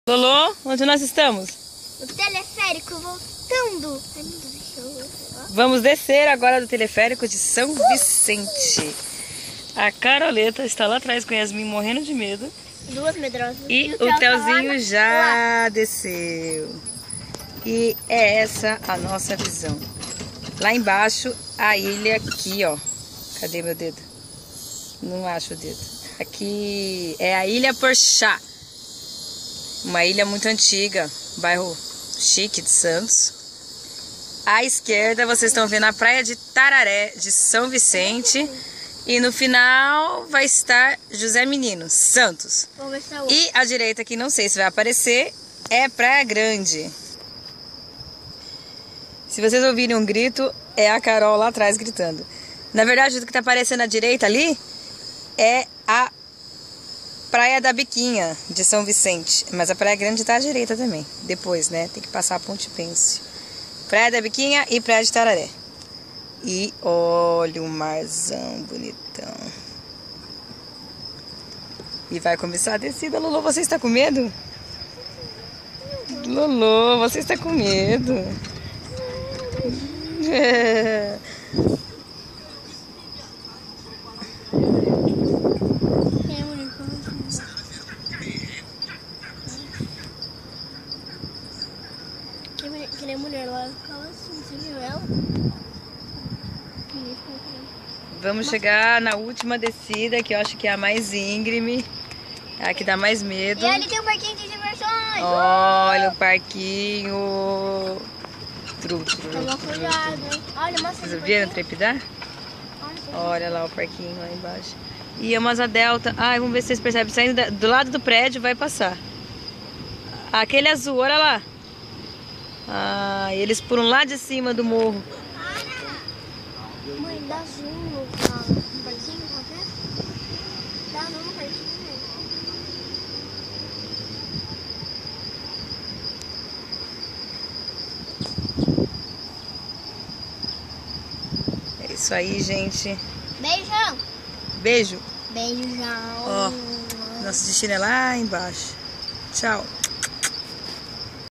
Lolo, onde nós estamos? No teleférico voltando. Vamos descer agora do teleférico de São Vicente. A Caroleta está lá atrás com a Yasmin morrendo de medo. Duas medrosas. E o Telzinho já desceu. E é essa a nossa visão. Lá embaixo, a ilha aqui, ó. Cadê meu dedo? Não acho o dedo. Aqui é a Ilha Porchá. Uma ilha muito antiga, bairro chique de Santos. À esquerda vocês estão vendo a praia de Tararé, de São Vicente. E no final vai estar José Menino, Santos. E à direita, que não sei se vai aparecer, é Praia Grande. Se vocês ouvirem um grito, é a Carol lá atrás gritando. Na verdade, o que está aparecendo à direita ali é a Praia da Biquinha, de São Vicente. Mas a Praia Grande está à direita também. Depois, né? Tem que passar a Ponte Pêncio. Praia da Biquinha e Praia de Tararé. E olha o marzão bonitão. E vai começar a descida. Lolo, você está com medo? Lolo, você está com medo? É. Que nem mulher lá, ficava assim, você viu ela? Vamos chegar na última descida, que eu acho que é a mais íngreme, é a que dá mais medo. E ali tem um parquinho de diversões! Olha o parquinho. Toma cuidado, hein? Olha, mostra. Vocês viram trepidar? Olha lá o parquinho lá embaixo. E a Asa Delta. Ai, vamos ver se vocês percebem. Saindo do lado do prédio vai passar. Aquele azul, olha lá. Ah, eles por um lá de cima do morro. Mãe, dá zoom no parquinho, tá vendo? Dá zoom no parquinho. É isso aí, gente. Beijão! Beijo. Beijão! Ó, nosso destino é lá embaixo. Tchau.